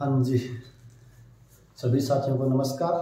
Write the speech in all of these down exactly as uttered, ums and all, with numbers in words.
हाँ जी, सभी साथियों को नमस्कार।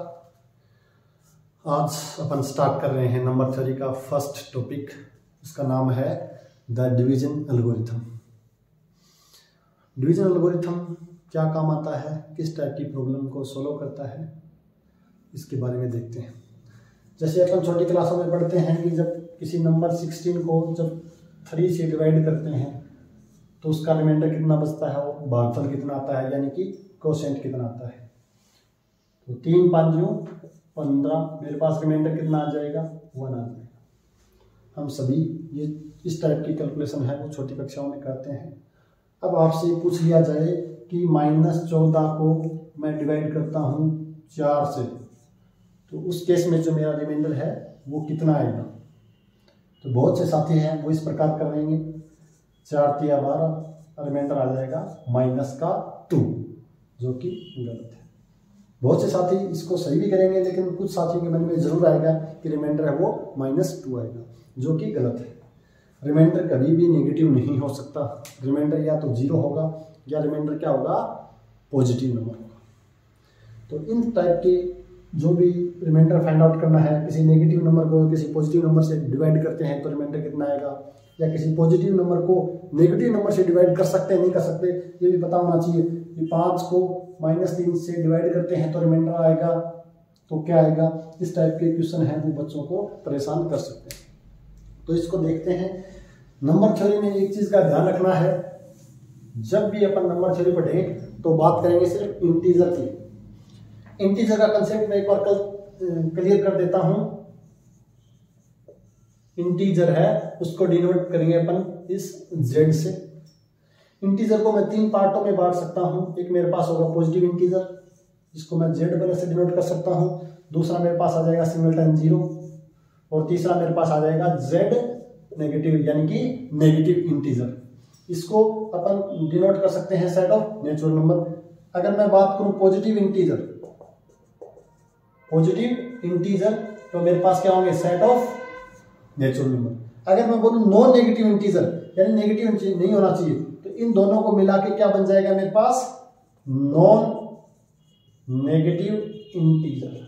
आज अपन स्टार्ट कर रहे हैं नंबर थ्योरी का फर्स्ट टॉपिक। उसका नाम है the division algorithm. Division algorithm क्या काम आता है, किस टाइप की प्रॉब्लम को सोल्व करता है, इसके बारे में देखते हैं। जैसे अपन छोटी क्लासों में पढ़ते हैं कि जब किसी नंबर सोलह को जब थ्री से डिवाइड करते हैं तो उसका रिमाइंडर कितना बचता है और भागफल कितना आता है, यानी कि कोशेंट कितना आता है। तो तीन पाँच पंद्रह, मेरे पास रिमाइंडर कितना आ जाएगा, वन आ जाएगा। हम सभी ये इस टाइप की कैलकुलेशन है वो छोटी कक्षाओं में करते हैं। अब आपसे पूछ लिया जाए कि माइनस चौदह को मैं डिवाइड करता हूँ चार से, तो उस केस में जो मेरा रिमाइंडर है वो कितना आएगा। तो बहुत से साथी हैं वो इस प्रकार कर लेंगे, चार तिया बारह, रिमाइंडर आ जाएगा माइनस का टू, जो कि गलत है। बहुत से साथी इसको सही भी करेंगे, लेकिन कुछ साथियों के मन में जरूर आएगा कि रिमाइंडर है वो माइनस टू आएगा, जो कि गलत है। रिमाइंडर कभी भी नेगेटिव नहीं हो सकता। रिमाइंडर या तो जीरो होगा या रिमाइंडर क्या होगा, पॉजिटिव नंबर होगा। तो इन टाइप के जो भी रिमाइंडर फाइंड आउट करना है, किसी नेगेटिव नंबर को किसी पॉजिटिव नंबर से डिवाइड करते हैं तो रिमाइंडर कितना आएगा, या किसी पॉजिटिव नंबर को नेगेटिव नंबर से डिवाइड कर सकते हैं नहीं कर सकते, ये भी पता होना चाहिए। कि पाँच को माइनस तीन से डिवाइड करते हैं तो रिमाइंडर आएगा तो क्या आएगा। इस टाइप के क्वेश्चन हैं वो बच्चों को परेशान कर सकते हैं। तो इसको देखते हैं। नंबर थ्योरी में एक चीज का ध्यान रखना है, जब भी अपन नंबर थ्योरी पढ़ें तो बात करेंगे सिर्फ इंटीजर की। इंटीजर का कंसेप्ट मैं एक बार कल क्लियर कर देता हूं। इंटीजर है उसको डिनोट करेंगे अपन इस जेड से। इंटीजर को मैं तीन पार्टों में बांट सकता हूं। एक मेरे पास होगा पॉजिटिव इंटीजर, जिसको मैं जेड बने से डिनोट कर सकता हूं। दूसरा मेरे पास आ जाएगा सिंगलटन जीरो, और तीसरा मेरे पास आ जाएगा जेड नेगेटिव, यानी कि नेगेटिव इंटीजर। इसको अपन डिनोट कर सकते हैं सेट ऑफ नेचुरल नंबर। अगर मैं बात करूं पॉजिटिव इंटीजर, पॉजिटिव इंटीजर तो मेरे पास क्या होंगे, सेट ऑफ नेचुरल नंबर। अगर मैं बोलूं नॉन नेगेटिव इंटीजर, यानी नेगेटिव नहीं होना चाहिए, तो इन दोनों को मिला के क्या बन जाएगा मेरे पास, नॉन नेगेटिव इंटीजर।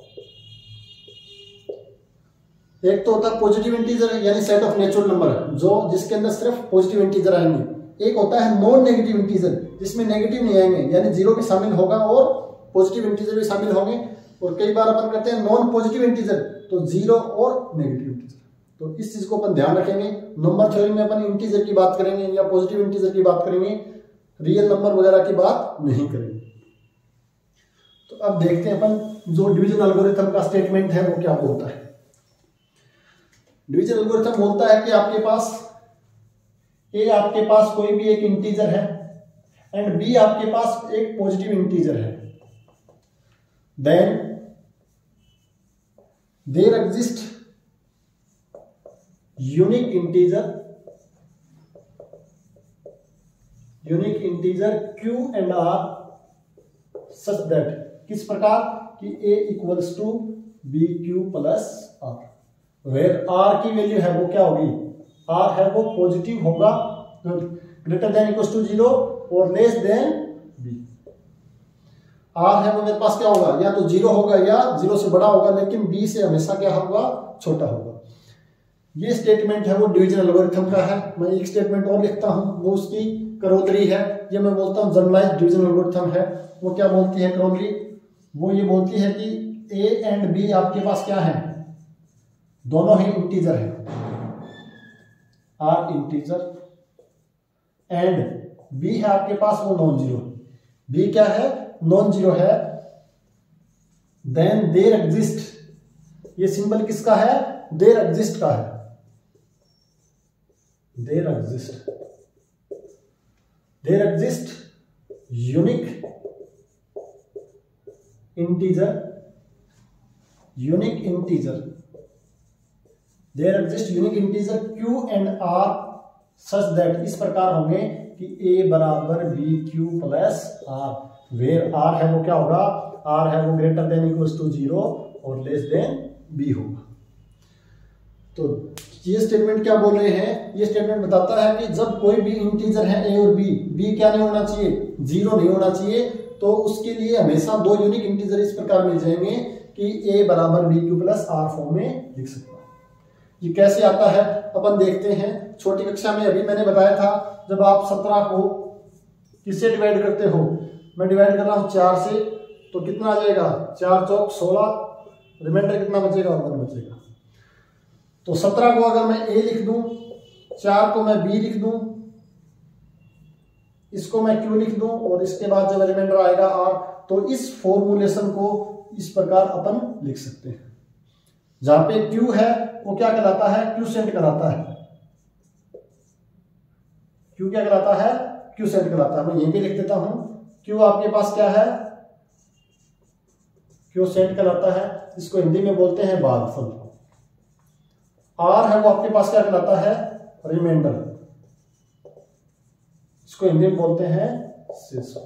एक तो होता है पॉजिटिव इंटीजर यानी सेट ऑफ नेचुरल नंबर, जो जिसके अंदर सिर्फ पॉजिटिव इंटीजर आएंगे। एक होता है नॉन नेगेटिव इंटीजर, जिसमें नेगेटिव नहीं आएंगे, यानी जीरो भी शामिल होगा और पॉजिटिव इंटीजर भी शामिल होंगे। और कई बार अपन करते हैं नॉन पॉजिटिव इंटीजर, तो जीरो और नेगेटिव इंटीजर। तो इस चीज को अपन ध्यान रखेंगे। नंबर थ्योरी में अपन इंटीजर की बात करेंगे या पॉजिटिव इंटीजर की बात करेंगे, रियल नंबर वगैरह की बात नहीं करेंगे। तो अब देखते हैं अपन जो डिवीजन एल्गोरिथम का स्टेटमेंट है वो क्या बोलता है। डिवीजन एल्गोरिथम बोलता है कि आपके पास ए आपके पास कोई भी एक इंटीजर है एंड बी आपके पास एक पॉजिटिव इंटीजर है, then there exist unique integer unique integer q and r such that, किस प्रकार कि a equals to b q plus r, where r की वैल्यू है वो क्या होगी, आर है वो पॉजिटिव होगा, greater than equals to zero और लेस देन बी। आर है वो मेरे पास क्या होगा, या तो जीरो होगा या जीरो से बड़ा होगा, लेकिन बी से हमेशा क्या होगा, छोटा होगा। ये स्टेटमेंट है वो डिवीजन एल्गोरिथम का है। मैं एक स्टेटमेंट और लिखता हूं, वो उसकी करोदरी है। ये मैं बोलता हूं जनरलाइज्ड डिवीजन एल्गोरिथम है। वो क्या बोलती है करोदरी, वो ये बोलती है कि ए एंड बी आपके पास क्या है, दोनों ही इंटीजर है, आर इंटीजर, एंड बी है आपके पास वो नॉन जीरो। बी क्या है, नॉन जीरो है। देन देयर एग्जिस्ट, ये सिंबल किसका है, देयर एग्जिस्ट का है, there exist there exist unique integer unique integer there exist unique integer q and r such that, इस प्रकार होंगे कि ए बराबर b q plus r, where r है वो क्या होगा, आर है वो greater than equals to zero और लेस देन बी होगा। तो ये स्टेटमेंट क्या बोल रहे हैं, ये स्टेटमेंट बताता है कि जब कोई भी इंटीजर है ए और बी, बी क्या नहीं होना चाहिए, जीरो नहीं होना चाहिए, तो उसके लिए हमेशा दो यूनिक इंटीजर इस प्रकार मिल जाएंगे कि a बराबर b q plus r form में लिख सकता हूं। ये कैसे आता है अपन देखते हैं। छोटी कक्षा में अभी मैंने बताया था, जब आप सत्रह को किससे डिवाइड करते हो, मैं डिवाइड कर रहा हूं चार से, तो कितना आ जाएगा, चार चौक सोलह, रिमाइंडर कितना बचेगा, वन बचेगा। तो सत्रह को अगर मैं ए लिख दूं, चार को मैं बी लिख दूं, इसको मैं क्यू लिख दूं, और इसके बाद जब रिमाइंडर आएगा आर, तो इस फॉर्मूलेशन को इस प्रकार अपन लिख सकते हैं। जहां पे क्यू है वो क्या कहलाता है, क्यूसेंट कहलाता है। क्यू क्या कहलाता है, क्यूसेंट कहलाता है। मैं यहीं पे लिख देता हूं, क्यू आपके पास क्या है, क्यूसेंट कहलाता है। इसको हिंदी में बोलते हैं भागफल। आर है वो आपके पास क्या कहलाता है, रिमाइंडर। इसको हिंदी में बोलते हैं शेषफल,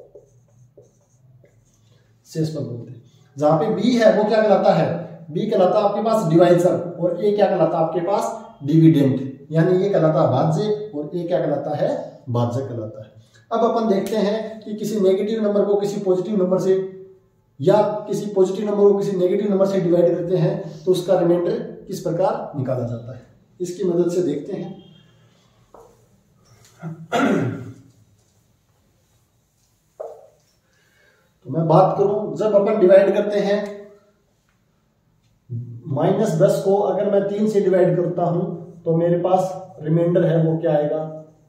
शेषफल बोलते हैं। जहां पे बी है वो क्या कहलाता है, बी कहलाता है आपके पास डिवाइजर, और ए क्या कहलाता है आपके पास डिविडेंड, यानी ये कहलाता है भाज्य और ए क्या कहलाता है, भाज्य कहलाता है। अब अपन देखते हैं कि किसी नेगेटिव नंबर को किसी पॉजिटिव नंबर से, या किसी पॉजिटिव नंबर को किसी नेगेटिव नंबर से डिवाइड करते हैं तो उसका रिमाइंडर किस प्रकार निकाला जाता है, इसकी मदद से देखते हैं। तो मैं बात करूं, जब अपन डिवाइड करते हैं माइनस दस को अगर मैं तीन से डिवाइड करता हूं तो मेरे पास रिमाइंडर है वो क्या आएगा,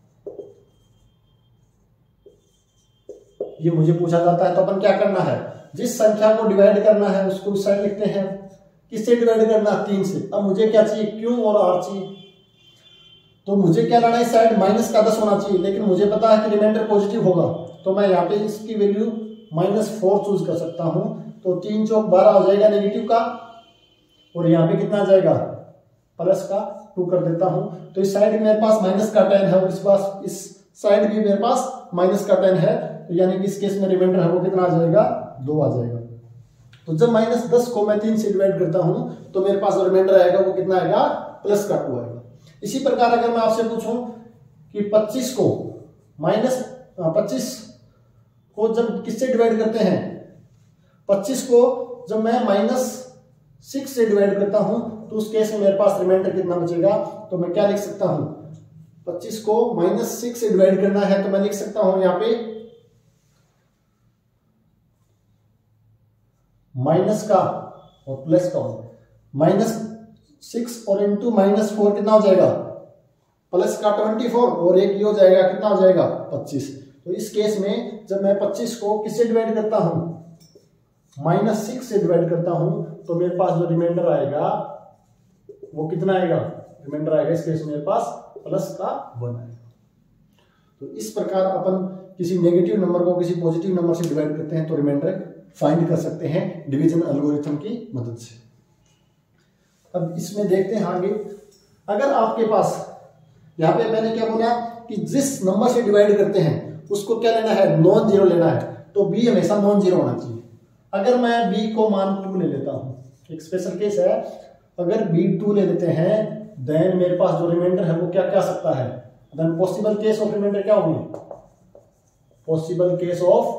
ये मुझे पूछा जाता है। तो अपन क्या करना है, जिस संख्या को डिवाइड करना है उसको उस साइड लिखते हैं। किससे डिवाइड करना, तीन से। अब मुझे क्या चाहिए, क्यू और आर चाहिए। तो मुझे क्या लाना है, इस साइड माइनस का दस होना चाहिए, लेकिन मुझे पता है कि रिमाइंडर पॉजिटिव होगा, तो मैं यहाँ पे इसकी वैल्यू माइनस फोर चूज कर सकता हूं। तो तीन चौक बारह हो जाएगा नेगेटिव का, और यहाँ पे कितना आ जाएगा, प्लस का टू कर देता हूं। तो इस साइड मेरे पास माइनस का टेन है, और इस पास इस साइड भी मेरे पास माइनस का टेन है, तो यानी कि इस केस में रिमाइंडर है वो कितना आ जाएगा, दो आ जाएगा। तो जब माइनस दस को मैं तीन से डिवाइड करता हूं तो मेरे पास रिमाइंडर आएगा वो कितना आएगा, प्लस का टू आएगा। इसी प्रकार अगर मैं आपसे पूछूं कि पच्चीस को माइनस पच्चीस को जब किससे डिवाइड करते हैं, पच्चीस को जब मैं माइनस सिक्स से डिवाइड करता हूं तो उस केस में मेरे पास रिमाइंडर कितना बचेगा। तो मैं क्या लिख सकता हूं, पच्चीस को माइनस सिक्स से डिवाइड करना है तो मैं लिख सकता हूं यहां पे माइनस का और प्लस का, माइनस सिक्स और इंटू माइनस फोर कितना हो जाएगा, प्लस का ट्वेंटी फोर, और एक ये हो जाएगा कितना हो जाएगा, पच्चीस। तो इस केस में जब मैं पच्चीस को किससे डिवाइड करता हूं, माइनस सिक्स से डिवाइड करता हूं, तो मेरे पास जो रिमाइंडर आएगा वो कितना आएगा, रिमाइंडर आएगा इस केस में मेरे पास प्लस का वन आएगा। तो इस प्रकार अपन किसी नेगेटिव नंबर को किसी पॉजिटिव नंबर से डिवाइड करते हैं तो रिमाइंडर फाइंड कर सकते हैं डिवीजन एल्गोरिथम की मदद से। अब इसमें देखते हैं आगे, अगर आपके पास यहाँ पे मैंने क्या बोला कि जिस नंबर से डिवाइड करते हैं उसको क्या लेना है, नॉन जीरो लेना है, तो बी हमेशा नॉन जीरो होना चाहिए। अगर मैं बी को मान टू ले लेता हूं, एक स्पेशल केस है, अगर बी टू ले लेते हैं देन मेरे पास जो रिमाइंडर है वो क्या क्या सकता है, then possible case of remainder क्या होंगे, पॉसिबल केस ऑफ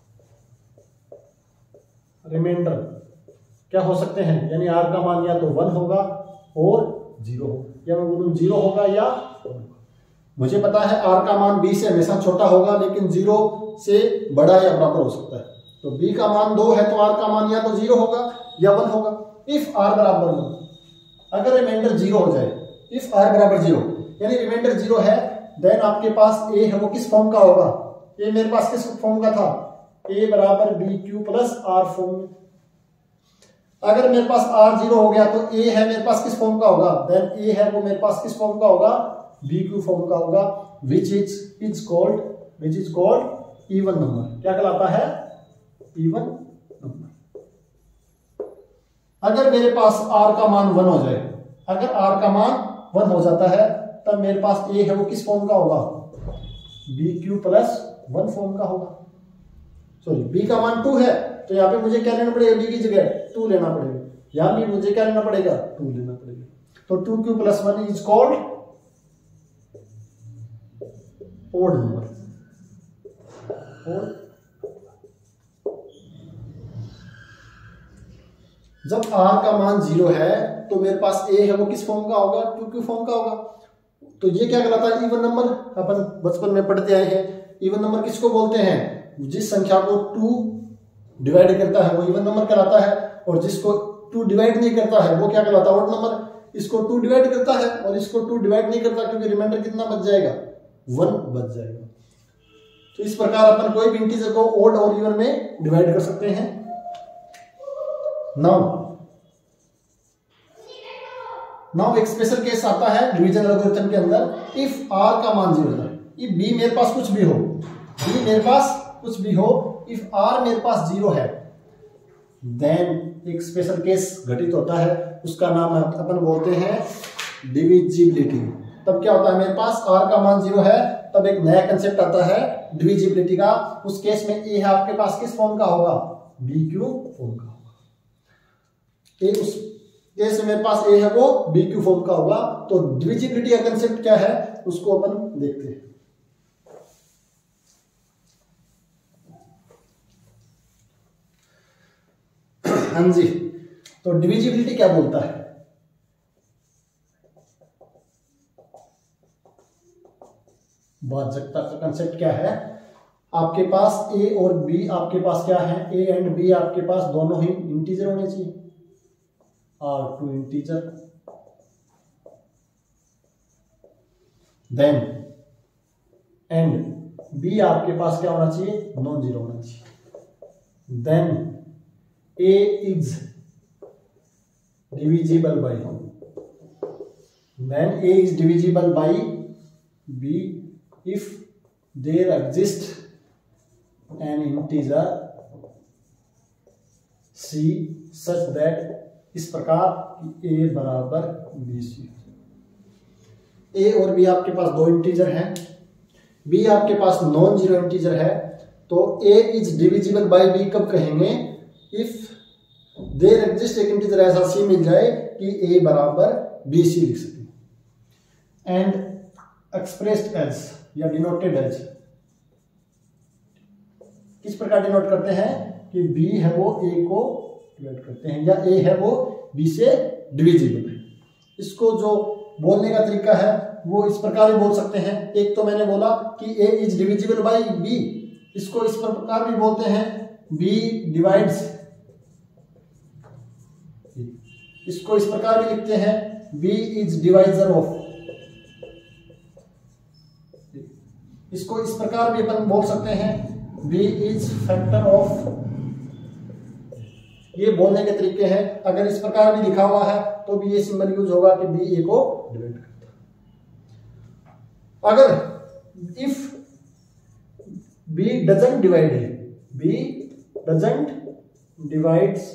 रिमाइंडर क्या हो सकते हैं, यानी आर का मान या तो वन होगा और जीरो होगा, या मैं बोलूं जीरो होगा या मुझे पता है आर का मान बी से हमेशा छोटा होगा, लेकिन जीरो से बड़ा या बराबर हो सकता है। तो बी का मान दो है तो आर का मान या तो जीरो होगा या वन होगा। इफ आर बराबर वन, अगर रिमाइंडर जीरो हो जाए, इफ आर बराबर जीरो यानी रिमाइंडर जीरो है, देन आपके पास ए है वो किस फॉर्म का होगा, ए मेरे पास किस फॉर्म का था, ए बराबर b q plus r form में। अगर मेरे पास आर जीरो हो गया तो ए है मेरे पास किस फॉर्म का होगा, देन ए है वो मेरे पास किस फॉर्म का होगा, बी क्यू फॉर्म का होगा, which is is called which is called even number. क्या कहलाता है, इवन नंबर। अगर मेरे पास आर का मान वन हो जाए, अगर आर का मान वन हो जाता है तब मेरे पास ए है वो किस फॉर्म का होगा, b q plus one form का होगा। सॉरी, बी का मान टू है तो यहाँ पे मुझे क्या लेना पड़ेगा, बी की जगह टू लेना पड़ेगा, यहाँ भी मुझे क्या लेना पड़ेगा, टू लेना पड़ेगा। तो two q plus one is called odd number, odd जब r का मान जीरो है तो मेरे पास a है वो किस फॉर्म का होगा, टू क्यू फॉर्म का होगा। तो ये क्या कहलाता है, इवन नंबर। अपन बचपन में पढ़ते आए हैं, इवन नंबर किसको बोलते हैं, जिस संख्या को टू डिवाइड करता है वो इवन नंबर कहलाता है, और जिसको टू डिवाइड नहीं करता है वो क्या कहलाता है, ऑड नंबर। इसको टू डिवाइड करता है और इसको टू डिवाइड नहीं करता, क्योंकि रिमाइंडर कितना बच जाएगा, वन बच जाएगा। तो इस प्रकार अपन कोई भी इंटीजर को ऑड और इवन में डिवाइड कर सकते हैं। नाउ नाउ एक स्पेशल केस आता है डिवीजन एल्गोरिथम के अंदर, इफ r का मान जीरो है, इफ b मेरे पास कुछ भी हो, b मेरे पास कुछ भी हो, इफ r मेरे पास जीरो है, देन एक स्पेशल केस घटित होता है, उसका नाम अपन बोलते हैं डिविजिबिलिटी। तब क्या होता है, मेरे पास r का मान जीरो है, तब एक नया कंसेप्ट आता है डिविजिबिलिटी का। उस केस में a है आपके पास किस फॉर्म का होगा, b क्यू फॉर्म का होगा। ए उस केस में मेरे पास a है वो b क्यू फॉर्म का होगा। तो डिविजिबिलिटी का कंसेप्ट क्या है उसको अपन देखते हैं। हाँ जी, तो डिविजिबिलिटी क्या बोलता है, भाज्यता का कंसेप्ट क्या है। आपके पास a और b आपके पास क्या है, a एंड b आपके पास दोनों ही इंटीजर होने चाहिए, r two integer, then and b आपके पास क्या होना चाहिए, नॉन जीरो होना चाहिए, then a is divisible by, then a is divisible by b if there exists an integer c such that, इस प्रकार a बराबर bc। a और b आपके पास दो इंटीजर हैं, b आपके पास नॉन जीरो इंटीजर है, तो a is divisible by b कब कहेंगे, इफ देयर एग्जिस्ट एक इंटीजर ऐसा c मिल जाए कि a बराबर bc लिख सके, एंड एक्सप्रेस्ड एज या डिनोटेड एज, किस प्रकार डिनोट करते हैं कि b है वो a को डिवाइड करते हैं, या a है वो b से डिविजिबल है। इसको जो बोलने का तरीका है वो इस प्रकार भी बोल सकते हैं। एक तो मैंने बोला कि a is divisible by b, इसको इस प्रकार भी बोलते हैं b डिवाइड्स, इसको इस प्रकार भी लिखते हैं b इज डिवाइजर ऑफ, इसको इस प्रकार भी अपन बोल सकते हैं b इज फैक्टर ऑफ। ये बोलने के तरीके हैं। अगर इस प्रकार भी लिखा हुआ है तो भी ये सिंबल यूज होगा कि b a को डिवाइड करता है। अगर इफ b डजंट डिवाइड है, b doesn't divides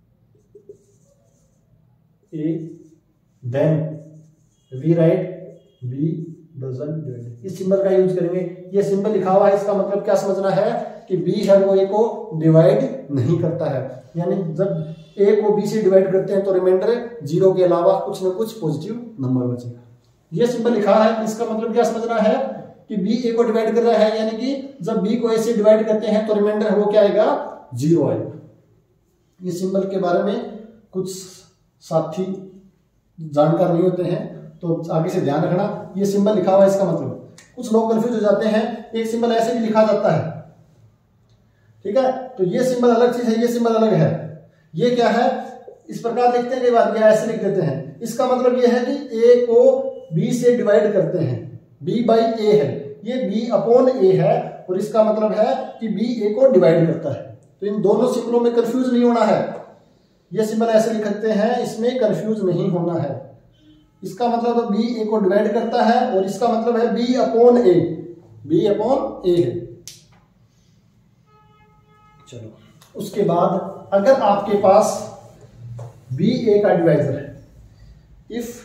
a, then we write b doesn't divide। इस सिंबल का यूज करेंगे। ये सिंबल लिखा हुआ है, इसका मतलब क्या समझना है कि b है वो a को डिवाइड नहीं करता है, यानी जब a को b से डिवाइड करते हैं तो रिमाइंडर जीरो के अलावा कुछ ना कुछ पॉजिटिव नंबर बचेगा। ये सिंबल लिखा है, इसका मतलब क्या समझना है कि b a को डिवाइड कर रहा है, यानी कि जब b को a से डिवाइड करते हैं तो रिमाइंडर वो क्या आएगा, जीरो आएगा। ये सिंबल के बारे में कुछ साथी जानकार नहीं होते हैं तो आगे से ध्यान रखना। ये सिंबल लिखा हुआ है, इसका मतलब कुछ लोग कंफ्यूज हो जाते हैं, एक सिंबल ऐसे भी लिखा जाता है, ठीक है, तो ये सिंबल अलग चीज है, ये सिंबल अलग है। ये क्या है, इस प्रकार लिखते हैं, कई बार ये ऐसे लिख देते हैं। इसका मतलब ये है कि a को b से डिवाइड करते हैं, b बाई a है, ये b अपॉन a है, और इसका मतलब है कि b a को डिवाइड करता है। तो इन दोनों सिंबलों में कंफ्यूज नहीं होना है। ये सिंबल ऐसे लिखते हैं, इसमें कंफ्यूज नहीं होना है। इसका मतलब तो b a को डिवाइड करता है, और इसका मतलब है b upon a, b upon a है। चलो, उसके बाद अगर आपके पास b a का डिवाइजर है, इफ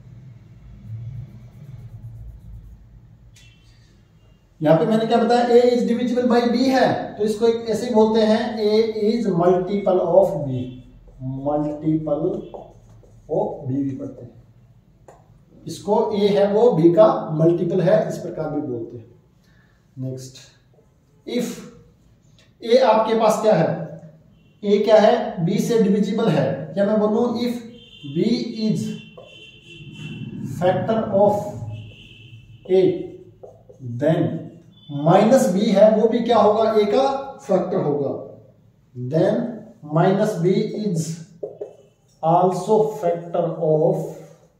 यहां पे मैंने क्या बताया, a is divisible by b है, तो इसको एक ऐसे ही बोलते हैं a is multiple of b, multiple of b भी पढ़ते हैं। इसको a है वो b का मल्टीपल है, इस प्रकार भी बोलते हैं। नेक्स्ट, इफ a आपके पास क्या है, ए क्या है, बी से डिविजिबल है, या मैं बोलूं if b is factor of a then minus b है वो भी क्या होगा, ए का फैक्टर होगा, then minus b is also factor of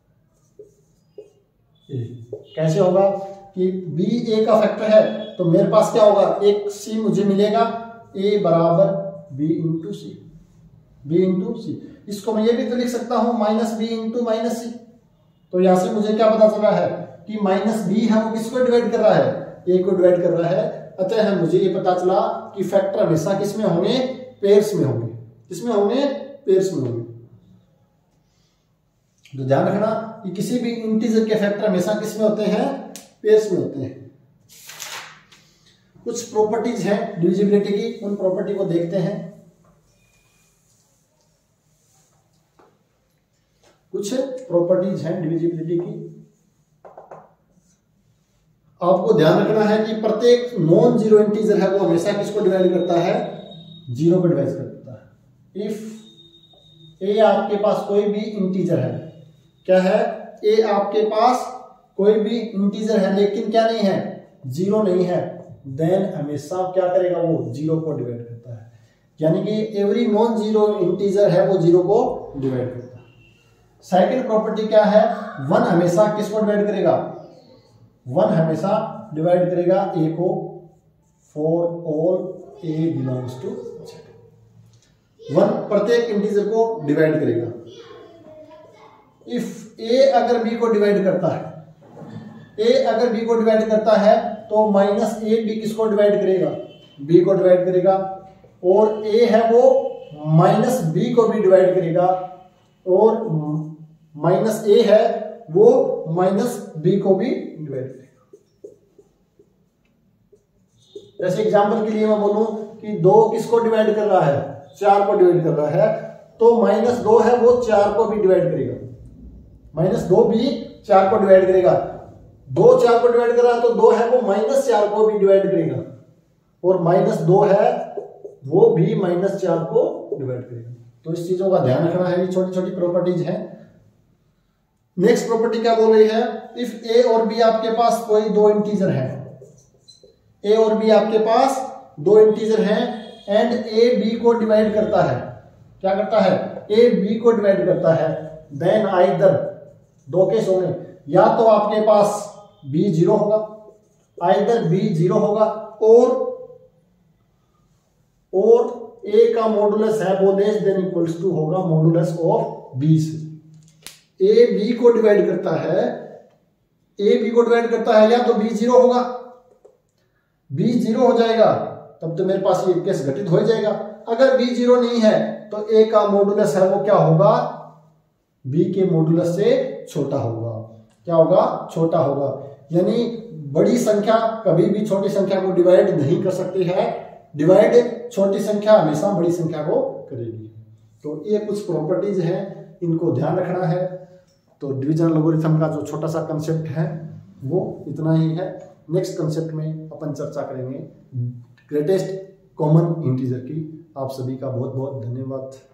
a. कैसे होगा कि b a का फैक्टर है तो मेरे पास क्या होगा, एक c मुझे मिलेगा, a बराबर b into c, b into c. इसको मैं ये भी तो लिख सकता हूं minus b into minus c. तो यहां से मुझे क्या पता चला है कि माइनस बी है वो किसको डिवाइड कर रहा है, a को डिवाइड कर रहा है। अतः मुझे ये पता चला कि फैक्टर हमेशा किस में होंगे, पेयर्स में होंगे। किसमें होंगे, पेयर्स में होंगे। तो ध्यान रखना कि किसी भी इंटीजर के फैक्टर हमेशा किस में होते हैं, पेयर्स में होते हैं। कुछ प्रॉपर्टीज हैं डिविजिबिलिटी की, उन प्रॉपर्टी को देखते हैं। कुछ प्रॉपर्टीज हैं डिविजिबिलिटी की। आपको ध्यान रखना है कि प्रत्येक नॉन जीरो इंटीजर है वो हमेशा किसको डिवाइड करता है, जीरो को डिवाइड करता है। इफ ए आपके पास कोई भी इंटीजर है, क्या है, ए आपके पास कोई भी इंटीजर है लेकिन क्या नहीं है, जीरो नहीं है, देन हमेशा क्या करेगा, वो जीरो को डिवाइड करता है। यानी कि एवरी नॉन जीरो इंटीजर है वो जीरो को डिवाइड करता है। सेकंड प्रॉपर्टी क्या है, वन हमेशा किसको डिवाइड करेगा, वन हमेशा डिवाइड करेगा ए को, for all a belongs to z. One प्रत्येक इंटीजर को डिवाइड करेगा। इफ ए अगर बी को डिवाइड करता है, ए अगर बी को डिवाइड करता है तो माइनस ए बी किसको डिवाइड करेगा, बी को डिवाइड करेगा। और ए है वो माइनस बी को भी डिवाइड करेगा, और माइनस ए है वो माइनस बी को भी डिवाइड करेगा। जैसे एग्जांपल के लिए मैं बोलूं कि दो किसको डिवाइड कर रहा है, चार को डिवाइड कर रहा है, तो माइनस दो है वो चार को भी डिवाइड करेगा, माइनस दो भी चार को डिवाइड करेगा। दो चार को डिवाइड कर रहा है तो दो है वो माइनस चार को भी डिवाइड करेगा, और माइनस दो है वो भी माइनस चार को डिवाइड करेगा। तो इस चीजों का ध्यान रखना है, ये छोटी छोटी प्रॉपर्टीज हैं। नेक्स्ट प्रॉपर्टी क्या बोल रही है, इफ ए और बी आपके पास कोई दो इंटीजर है, ए और बी आपके पास दो इंटीजर हैं, एंड ए बी को डिवाइड करता है, क्या करता है, ए बी को डिवाइड करता है, देन आइदर दो केस होंगे, या तो आपके पास b जीरो होगा, आइदर b जीरो होगा, और और a का मॉडुलस है वो लेस देन इक्वल्स टू होगा मॉडुलस ऑफ b से। a b को डिवाइड करता है, a b को डिवाइड करता है, या तो b जीरो होगा, b जीरो हो जाएगा तब तो मेरे पास ये केस घटित हो जाएगा। अगर b जीरो नहीं है तो a का मॉडुलस है वो क्या होगा, b के मॉडुलस से छोटा होगा। क्या होगा, छोटा होगा। यानी बड़ी संख्या कभी भी छोटी संख्या को डिवाइड नहीं कर सकती है, डिवाइड छोटी संख्या हमेशा बड़ी संख्या को करेगी। तो ये कुछ प्रॉपर्टीज हैं, इनको ध्यान रखना है। तो डिवीजन लोगरिथम का जो छोटा सा कंसेप्ट है वो इतना ही है। नेक्स्ट कंसेप्ट में अपन चर्चा करेंगे ग्रेटेस्ट कॉमन इंटीजर की। आप सभी का बहुत बहुत धन्यवाद।